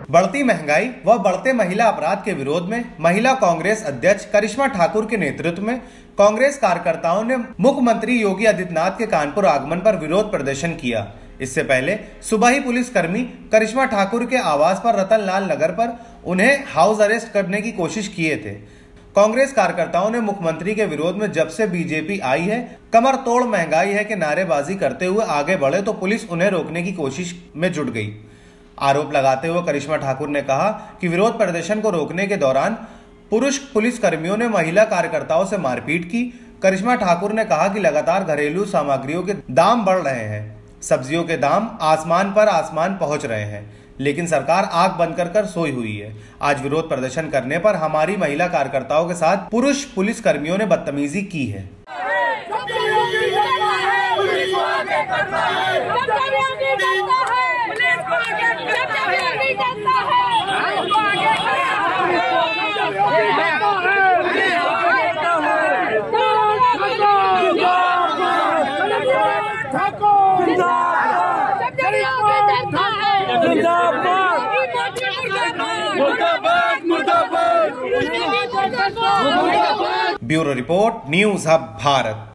बढ़ती महंगाई व बढ़ते महिला अपराध के विरोध में महिला कांग्रेस अध्यक्ष करिश्मा ठाकुर के नेतृत्व में कांग्रेस कार्यकर्ताओं ने मुख्यमंत्री योगी आदित्यनाथ के कानपुर आगमन पर विरोध प्रदर्शन किया। इससे पहले सुबह ही पुलिसकर्मी करिश्मा ठाकुर के आवास पर रतनलाल नगर पर उन्हें हाउस अरेस्ट करने की कोशिश किए थे। कांग्रेस कार्यकर्ताओं ने मुख्यमंत्री के विरोध में जब से बीजेपी आई है कमर तोड़ महंगाई है कि नारेबाजी करते हुए आगे बढ़े तो पुलिस उन्हें रोकने की कोशिश में जुट गई। आरोप लगाते हुए करिश्मा ठाकुर ने कहा कि विरोध प्रदर्शन को रोकने के दौरान पुरुष पुलिसकर्मियों ने महिला कार्यकर्ताओं से मारपीट की। करिश्मा ठाकुर ने कहा कि लगातार घरेलू सामग्रियों के दाम बढ़ रहे हैं, सब्जियों के दाम आसमान पहुंच रहे हैं, लेकिन सरकार आंख बंद कर सोई हुई है। आज विरोध प्रदर्शन करने पर हमारी महिला कार्यकर्ताओं के साथ पुरुष पुलिसकर्मियों ने बदतमीजी की है। Bureau report, news hub Bharat.